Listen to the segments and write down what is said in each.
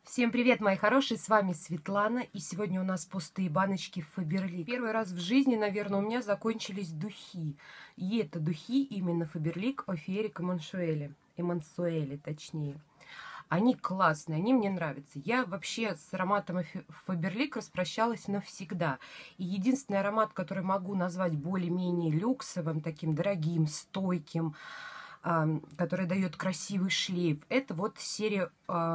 Всем привет, мои хорошие, с вами Светлана, и сегодня у нас пустые баночки Фаберлик. Первый раз в жизни, наверное, у меня закончились духи, и это духи именно Фаберлик Офиерик Эмансуэли, точнее. Они классные, они мне нравятся. Я вообще с ароматом Фаберлик распрощалась навсегда. И единственный аромат, который могу назвать более-менее люксовым, таким дорогим, стойким, который дает красивый шлейф, это вот серия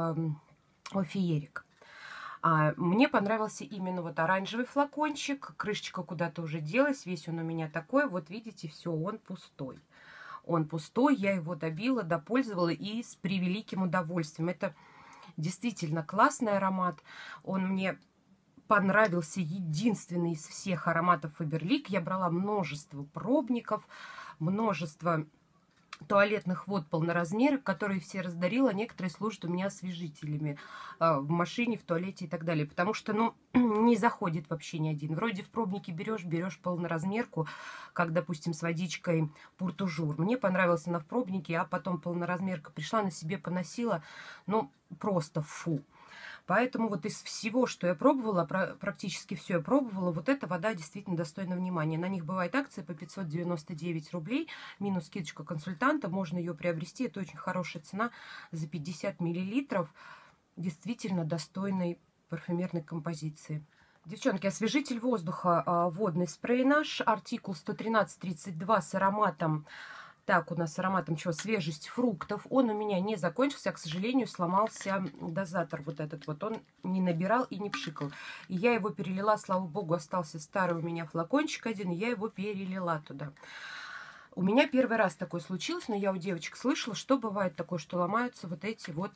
Офиерик. Мне понравился именно вот оранжевый флакончик. Крышечка куда-то уже делась. Весь он у меня такой. Вот видите, все, он пустой. Он пустой. Я его добила, допользовала и с превеликим удовольствием. Это действительно классный аромат. Он мне понравился единственный из всех ароматов Фаберлик. Я брала множество пробников, множество туалетных вод полноразмерных, которые все раздарила. Некоторые служат у меня освежителями в машине, в туалете и так далее. Потому что, ну, не заходит вообще ни один. Вроде в пробнике берешь полноразмерку, как, допустим, с водичкой Пуртужур. Мне понравился она в пробнике, а потом полноразмерка пришла, на себе поносила. Ну, просто фу. Поэтому вот из всего, что я пробовала, практически все я пробовала, вот эта вода действительно достойна внимания. На них бывает акция по 599 рублей, минус скидочка консультанта, можно ее приобрести. Это очень хорошая цена за 50 миллилитров, действительно достойной парфюмерной композиции. Девчонки, освежитель воздуха, водный спрей наш, артикул 113-32 с ароматом... Так, у нас с ароматом чего? Свежесть фруктов. Он у меня не закончился, к сожалению, сломался дозатор вот этот вот. Он не набирал и не пшикал. И я его перелила, слава богу, остался старый у меня флакончик один, и я его перелила туда. У меня первый раз такое случилось, но я у девочек слышала, что бывает такое, что ломаются вот эти вот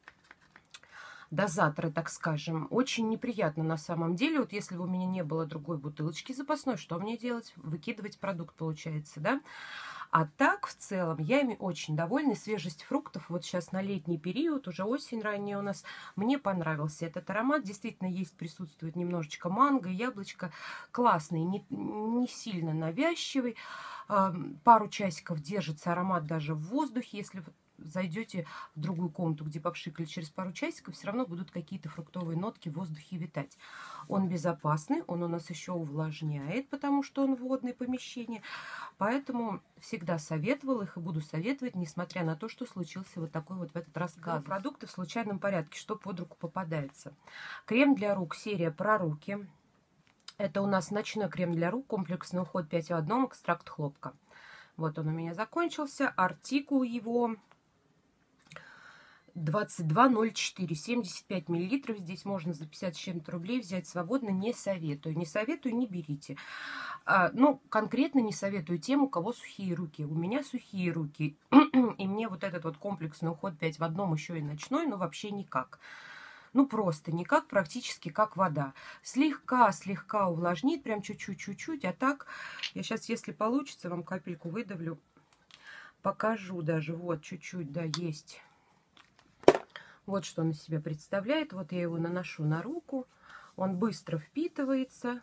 дозаторы, так скажем. Очень неприятно на самом деле. Вот если бы у меня не было другой бутылочки запасной, что мне делать? Выкидывать продукт, получается, да? А так, в целом, я ими очень довольна. Свежесть фруктов, вот сейчас на летний период, уже осень ранняя у нас, мне понравился этот аромат. Действительно, есть, присутствует немножечко манго, яблочко. Классный, не сильно навязчивый. Пару часиков держится аромат даже в воздухе. Если вы зайдете в другую комнату, где попшикали, через пару часиков, все равно будут какие-то фруктовые нотки в воздухе витать. Он безопасный, он у нас еще увлажняет, потому что он водное помещение. Поэтому всегда советовала их и буду советовать, несмотря на то, что случился вот такой вот в этот раз казус. Продукты в случайном порядке, что под руку попадается. Крем для рук, серия про руки. Это у нас ночной крем для рук, комплексный уход 5 в 1, экстракт хлопка. Вот он у меня закончился. Артикул его 22,04, 75 миллилитров. Здесь можно за 50 с чем-то рублей взять свободно. Не советую. Не советую, не берите. Ну, конкретно не советую тем, у кого сухие руки. У меня сухие руки. И мне вот этот вот комплексный уход 5 в 1, еще и ночной, ну, вообще никак. Ну, просто никак, практически как вода. Слегка увлажнит, прям чуть-чуть. А так, я сейчас, если получится, вам капельку выдавлю. Покажу даже. Вот, чуть-чуть, да, есть. Вот что он из себя представляет. Вот я его наношу на руку. Он быстро впитывается.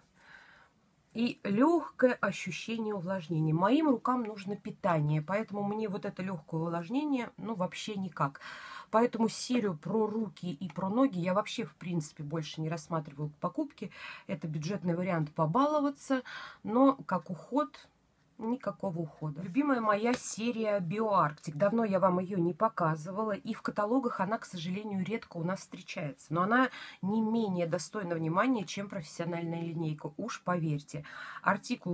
И легкое ощущение увлажнения. Моим рукам нужно питание, поэтому мне вот это легкое увлажнение, ну, вообще никак. Поэтому серию про руки и про ноги я вообще, в принципе, больше не рассматриваю к покупке. Это бюджетный вариант побаловаться, но как уход... Никакого ухода. Любимая моя серия BioArctic. Давно я вам ее не показывала. И в каталогах она, к сожалению, редко у нас встречается. Но она не менее достойна внимания, чем профессиональная линейка. Уж поверьте. Артикул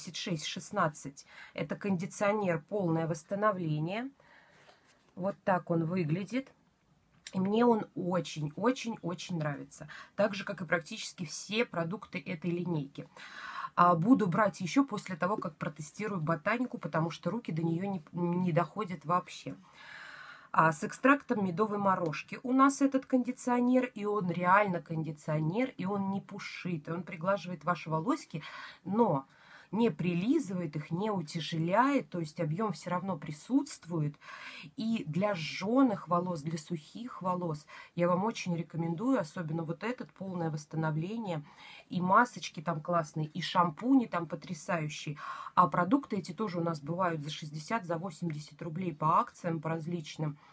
8616. Это кондиционер полное восстановление. Вот так он выглядит. И мне он очень нравится. Так же, как и практически все продукты этой линейки. Буду брать еще после того, как протестирую ботанику, потому что руки до нее не доходят вообще. С экстрактом медовой морожки у нас этот кондиционер, и он реально кондиционер, и он не пушит, и он приглаживает ваши волосики, но не прилизывает их, не утяжеляет, то есть объем все равно присутствует. И для сжёных волос, для сухих волос я вам очень рекомендую, особенно вот этот, полное восстановление. И масочки там классные, и шампуни там потрясающие. А продукты эти тоже у нас бывают за 60, за 80 рублей по акциям, по различным.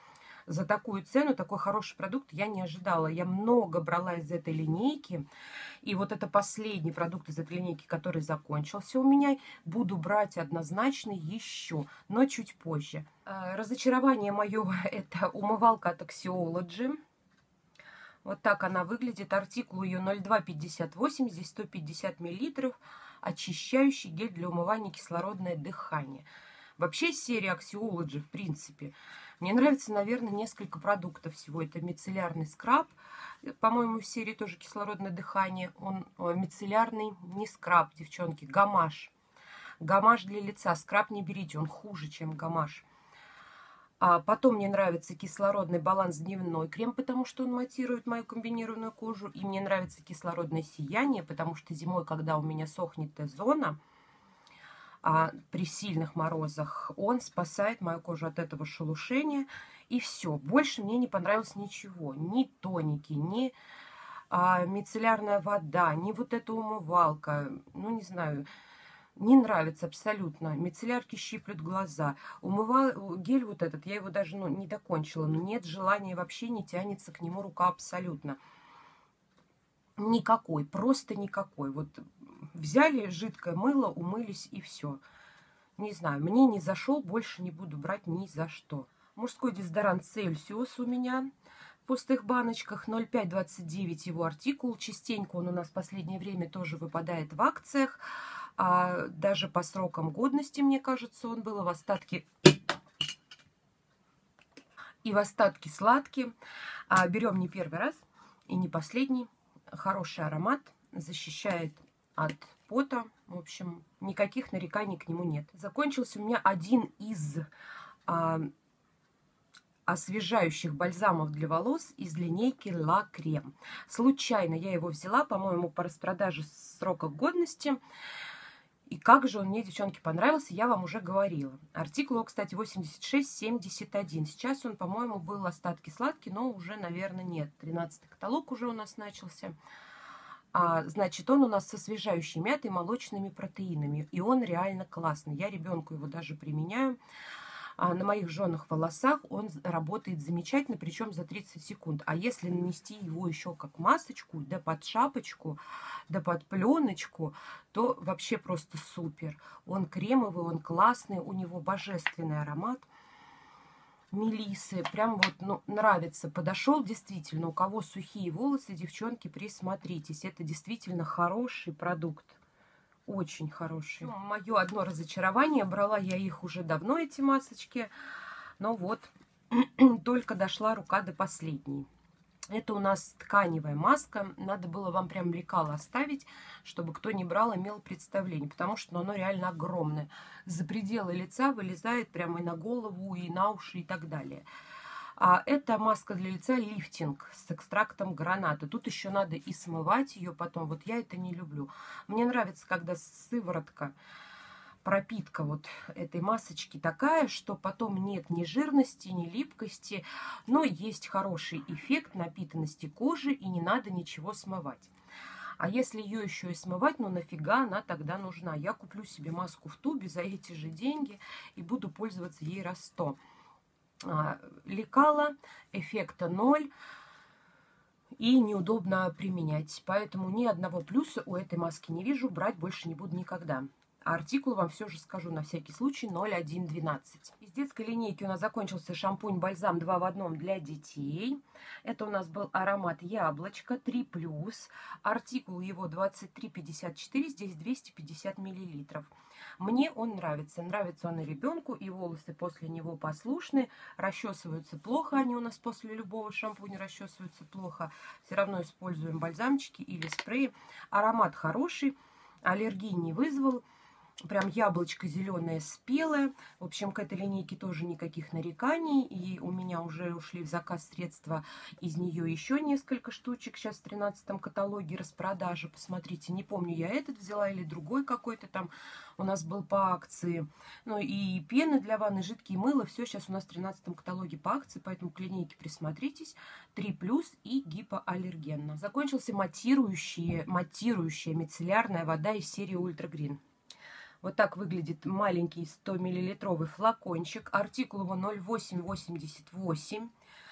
За такую цену, такой хороший продукт я не ожидала. Я много брала из этой линейки. И вот это последний продукт из этой линейки, который закончился у меня. Буду брать однозначно еще, но чуть позже. Разочарование мое – это умывалка от Axiology. Вот так она выглядит. Артикул ее 0258, здесь 150 мл. Очищающий гель для умывания кислородное дыхание. Вообще серия Axiology, в принципе, мне нравится, наверное, несколько продуктов всего. Это мицеллярный скраб, по-моему, в серии тоже кислородное дыхание. Он мицеллярный, не скраб, девчонки, гамаш. Гамаш для лица. Скраб не берите, он хуже, чем гамаш. А потом мне нравится кислородный баланс дневной крем, потому что он матирует мою комбинированную кожу. И мне нравится кислородное сияние, потому что зимой, когда у меня сохнет Т-зона, при сильных морозах, он спасает мою кожу от этого шелушения. И все. Больше мне не понравилось ничего. Ни тоники, ни мицеллярная вода, ни вот эта умывалка. Ну, не знаю. Не нравится абсолютно. Мицеллярки щиплют глаза. Гель вот этот, я его даже не докончила. Но нет желания, вообще не тянется к нему рука абсолютно. Никакой, просто никакой. Вот взяли жидкое мыло, умылись и все. Не знаю, мне не зашел, больше не буду брать ни за что. Мужской дезодорант Celsius у меня в пустых баночках. 0,529 его артикул. Частенько он у нас в последнее время тоже выпадает в акциях. Даже по срокам годности, мне кажется, он был в остатке. И в остатке сладкий. Берем не первый раз и не последний. Хороший аромат. Защищает от пота. В общем, никаких нареканий к нему нет. Закончился у меня один из освежающих бальзамов для волос из линейки La Crème. Случайно я его взяла, по-моему, по распродаже срока годности. И как же он мне, девчонки, понравился, я вам уже говорила. Артикул, кстати, 86,71. Сейчас он, по-моему, был остатки сладкий, но уже, наверное, нет. 13-й каталог уже у нас начался. Значит, он у нас с освежающей мятой, молочными протеинами. И он реально классный. Я ребенку его даже применяю. На моих жженых волосах он работает замечательно, причем за 30 секунд. А если нанести его еще как масочку, да под шапочку, да под пленочку, то вообще просто супер. Он кремовый, он классный, у него божественный аромат. Мелиссы, прям вот, нравится. Подошел действительно, у кого сухие волосы, девчонки, присмотритесь. Это действительно хороший продукт. Очень хорошие. Мое одно разочарование. Брала я их уже давно, эти масочки. Но вот, только дошла рука до последней. Это у нас тканевая маска. Надо было вам прям лекало оставить, чтобы кто не брал, имел представление. Потому что оно реально огромное. За пределы лица вылезает прямо и на голову, и на уши, и так далее. Это маска для лица лифтинг с экстрактом граната. Тут еще надо и смывать ее потом. Вот я это не люблю. Мне нравится, когда сыворотка, пропитка вот этой масочки такая, что потом нет ни жирности, ни липкости, но есть хороший эффект напитанности кожи и не надо ничего смывать. А если ее еще и смывать, нафига она тогда нужна? Я куплю себе маску в тубе за эти же деньги и буду пользоваться ей раз 100. Лекала, эффекта 0 и неудобно применять. Поэтому ни одного плюса у этой маски не вижу, брать больше не буду никогда. А артикул вам все же скажу на всякий случай 0112. Из детской линейки у нас закончился шампунь-бальзам 2 в 1 для детей. Это у нас был аромат яблочко 3+. Артикул его 23,54, здесь 250 мл. Мне он нравится. Нравится он и ребенку, и волосы после него послушны. Расчесываются плохо, они у нас после любого шампуня расчесываются плохо. Все равно используем бальзамчики или спреи. Аромат хороший, аллергии не вызвал. Прям яблочко зеленое спелое. В общем, к этой линейке тоже никаких нареканий. И у меня уже ушли в заказ средства из нее еще несколько штучек. Сейчас в 13-м каталоге распродажа. Посмотрите, не помню, я этот взяла или другой какой-то там у нас был по акции. Ну и пены для ванны, жидкие мыло. Все сейчас у нас в 13-м каталоге по акции. Поэтому к линейке присмотритесь. 3+ и гипоаллергенно. Закончился матирующая мицеллярная вода из серии Ультра Грин. Вот так выглядит маленький 100 мл флакончик. Артикул его 0888.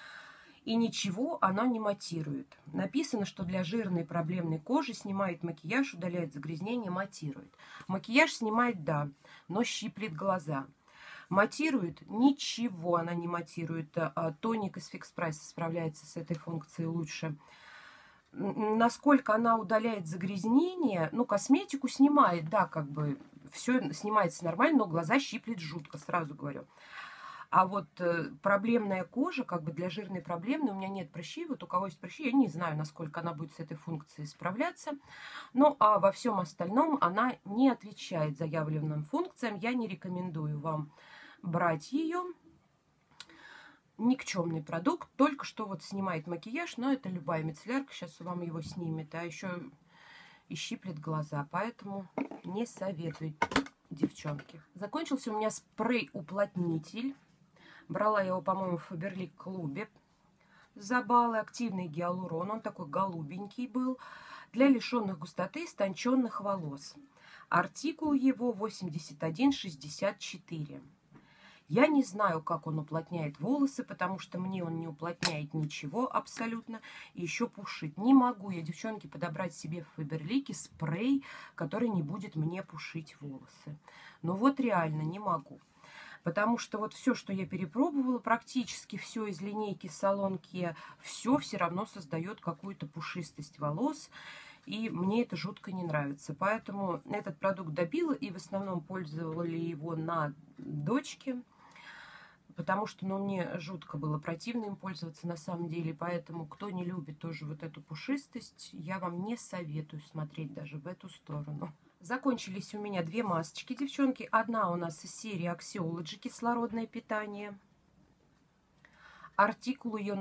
И ничего она не матирует. Написано, что для жирной проблемной кожи снимает макияж, удаляет загрязнение, матирует. Макияж снимает, да, но щиплет глаза. Матирует? Ничего она не матирует. Тоник из Fix Price справляется с этой функцией лучше. Насколько она удаляет загрязнение, ну, косметику снимает, да, как бы все снимается нормально, но глаза щиплет жутко, сразу говорю. А вот проблемная кожа, как бы для жирной проблемной, у меня нет прыщей, вот у кого есть прыщи, я не знаю, насколько она будет с этой функцией справляться. Ну, а во всем остальном она не отвечает заявленным функциям, я не рекомендую вам брать ее. Никчемный продукт, только что вот снимает макияж, но это любая мицеллярка сейчас вам его снимет, а еще и щиплет глаза, поэтому не советую, девчонки. Закончился у меня спрей-уплотнитель. Брала я его, по-моему, в Фаберлик клубе за баллы. Активный гиалурон, он такой голубенький был, для лишенных густоты истонченных волос. Артикул его 8164. Я не знаю, как он уплотняет волосы, потому что мне он не уплотняет ничего абсолютно. И еще пушит. Не могу я, девчонки, подобрать себе в Фаберлике спрей, который не будет мне пушить волосы. Ну вот реально не могу. Потому что вот все, что я перепробовала, практически все из линейки Салон Kia, все равно создает какую-то пушистость волос. И мне это жутко не нравится. Поэтому этот продукт добила и в основном пользовали его на дочке. Потому что, ну, мне жутко было противно им пользоваться на самом деле. Поэтому, кто не любит тоже вот эту пушистость, я вам не советую смотреть даже в эту сторону. Закончились у меня две масочки, девчонки. Одна у нас из серии Axiology, кислородное питание. Артикул ее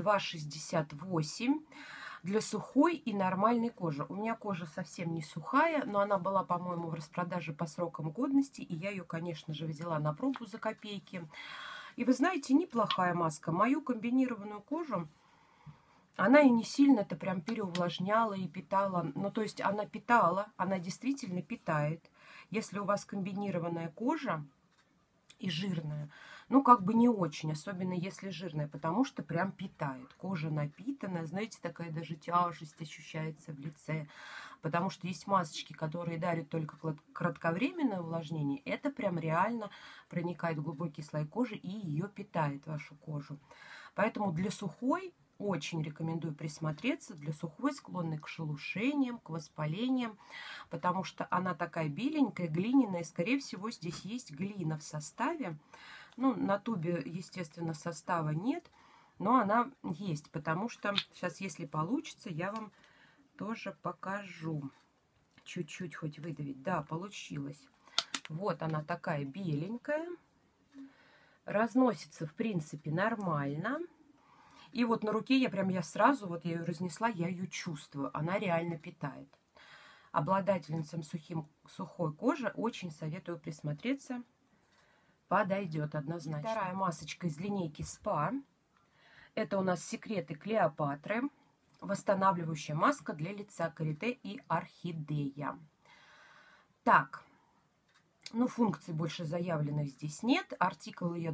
0268 для сухой и нормальной кожи. У меня кожа совсем не сухая, но она была, по-моему, в распродаже по срокам годности. И я ее, конечно же, взяла на пробу за копейки. И вы знаете, неплохая маска. Мою комбинированную кожу, она и не сильно-то прям переувлажняла и питала. Ну, то есть она питала, она действительно питает. Если у вас комбинированная кожа и жирная, ну, как бы не очень, особенно если жирная, потому что прям питает. Кожа напитанная, знаете, такая даже тяжесть ощущается в лице. Потому что есть масочки, которые дарят только кратковременное увлажнение. Это прям реально проникает в глубокий слой кожи и ее питает, вашу кожу. Поэтому для сухой очень рекомендую присмотреться. Для сухой, склонной к шелушениям, к воспалениям. Потому что она такая беленькая, глиняная. Скорее всего, здесь есть глина в составе. Ну, на тубе, естественно, состава нет. Но она есть. Потому что сейчас, если получится, я вам тоже покажу. Чуть-чуть хоть выдавить. Да, получилось. Вот она такая беленькая. Разносится, в принципе, нормально. И вот на руке я сразу, вот я ее разнесла, я ее чувствую. Она реально питает. Обладательницам сухой кожи очень советую присмотреться. Подойдет однозначно. Вторая масочка из линейки Spa. Это у нас секреты Клеопатры. Восстанавливающая маска для лица карите и орхидея. Так, ну, функций больше заявленных здесь нет. Артикул ее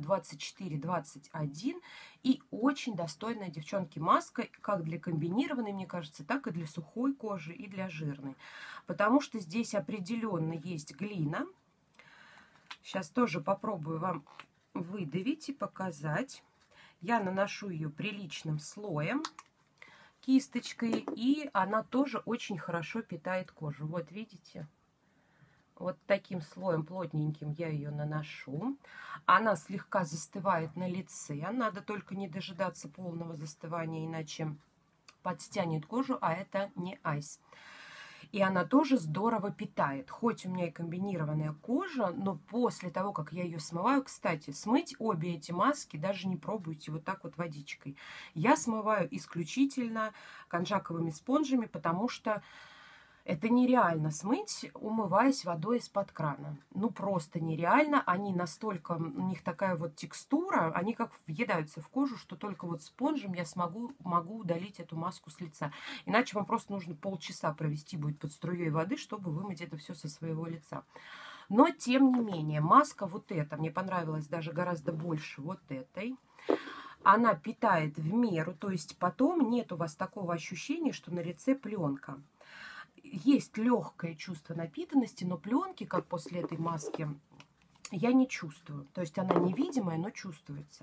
2421. И очень достойная, девчонки, маска, как для комбинированной, мне кажется, так и для сухой кожи, и для жирной. Потому что здесь определенно есть глина. Сейчас тоже попробую вам выдавить и показать. Я наношу ее приличным слоем, кисточкой, и она тоже очень хорошо питает кожу. Вот видите? Вот таким слоем плотненьким я ее наношу. Она слегка застывает на лице. Надо только не дожидаться полного застывания, иначе подстянет кожу, а это не айс. И она тоже здорово питает. Хоть у меня и комбинированная кожа, но после того, как я ее смываю, кстати, смыть обе эти маски даже не пробуйте вот так вот водичкой. Я смываю исключительно конжаковыми спонжами, потому что это нереально смыть, умываясь водой из-под крана. Ну, просто нереально. Они настолько, у них такая вот текстура, они как въедаются в кожу, что только вот спонжем я могу удалить эту маску с лица. Иначе вам просто нужно полчаса провести будет под струей воды, чтобы вымыть это все со своего лица. Но, тем не менее, маска вот эта, мне понравилась даже гораздо больше вот этой. Она питает в меру, то есть потом нет у вас такого ощущения, что на лице пленка. Есть легкое чувство напитанности, но пленки, как после этой маски, я не чувствую. То есть она невидимая, но чувствуется.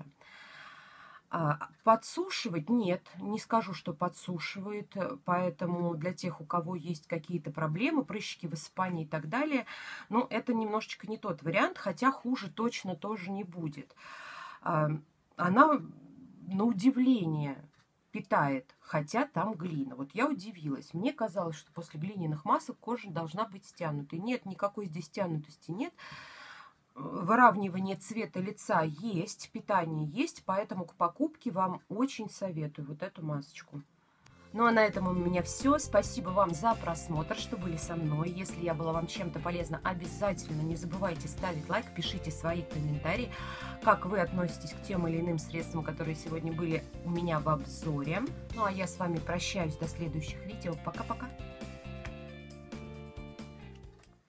Подсушивать нет, не скажу, что подсушивает, поэтому для тех, у кого есть какие-то проблемы, прыщики, высыпания и так далее, ну, это немножечко не тот вариант, хотя хуже точно тоже не будет. Она, на удивление, питает, хотя там глина. Вот я удивилась. Мне казалось, что после глиняных масок кожа должна быть стянутой. Нет, никакой здесь стянутости нет. Выравнивание цвета лица есть, питание есть, поэтому к покупке вам очень советую вот эту масочку. Ну а на этом у меня все. Спасибо вам за просмотр, что были со мной. Если я была вам чем-то полезна, обязательно не забывайте ставить лайк, пишите свои комментарии, как вы относитесь к тем или иным средствам, которые сегодня были у меня в обзоре. Ну а я с вами прощаюсь до следующих видео. Пока-пока!